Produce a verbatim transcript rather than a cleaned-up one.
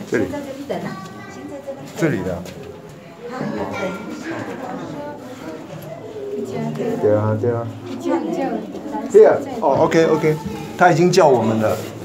这里。 在这里等啊，先在这里。 这里的。 好，有等。 对啊，对啊。 这样这样。 对啊，哦 ，OK OK， 他已经叫我们了。